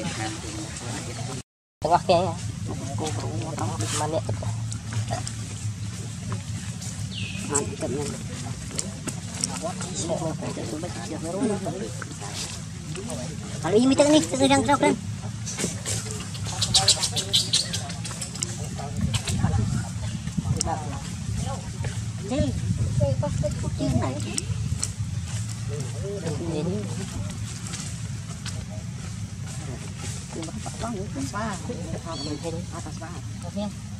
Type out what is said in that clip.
tengah kayaknya mana mantapnya kalau ini minta nih sedang coklat ini atas